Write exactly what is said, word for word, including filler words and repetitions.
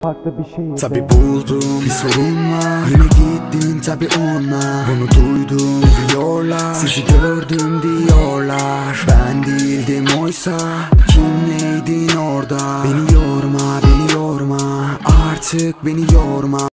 farklı bir şey. Tabi buldum bir sorunla, yine gittin tabi onunla. Bunu duydum biliyorlar, sizi gördüm diyorlar. Ben değildim oysa kimleydin orada? Beni yorma, beni yorma, artık beni yorma.